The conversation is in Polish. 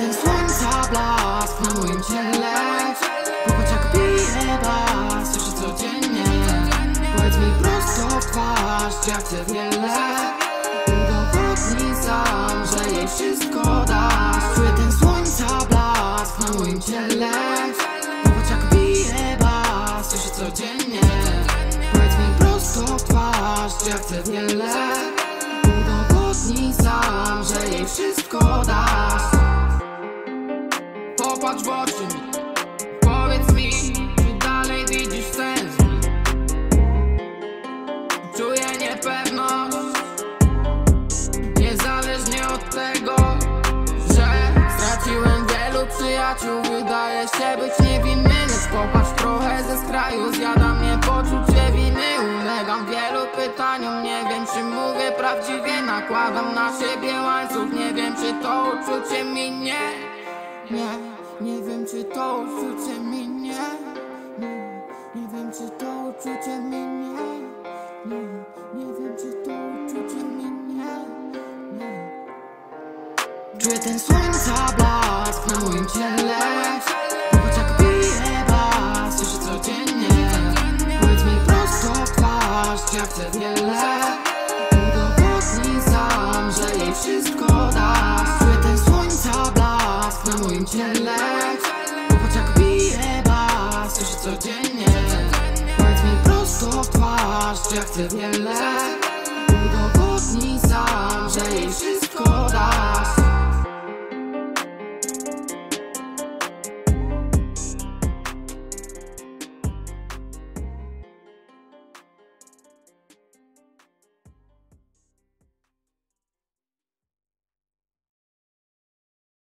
ten słońca blask na moim ciele. Popatrz jak piję bas, słyszę codziennie. Powiedz mi prosto w twarz, czy ja chcę wiele. Udowodnij sam, że jej wszystko dasz. Czuję ten słońca blask na moim ciele. Popatrz jak piję bas, słyszę codziennie. Powiedz mi prosto w twarz, czy ja chcę wiele. Udowodnij sam, że jej wszystko dasz. Popatrz w oczy mi, powiedz mi, czy dalej widzisz sens. Czuję niepewność, niezależnie od tego, że straciłem wielu przyjaciół. Wydaje się być niewinny, lecz popatrz trochę ze skraju. Zjada mnie poczucie winy, ulegam wielu pytaniom. Nie wiem czy mówię prawdziwie, nakładam na siebie łańcuch. Nie wiem czy to uczucie minie. Nie wiem czy to uczucie minie. Nie wiem czy to uczucie minie. Nie wiem czy to uczucie minie. Czuję ten słońca blask na moim ciele. Popatrz jak piję bas, słyszę codziennie. Powiedz mi prosto w twarz, czy ja chcę wiele. Udowodnij sam, że jej wszystko dasz. Czuję ten słońca blask na moim ciele. Popatrz jak piję bas, słyszę codziennie. Powiedz mi prosto w twarz, czy ja chcę wiele. Udowodnij sam, że jej wszystko dasz.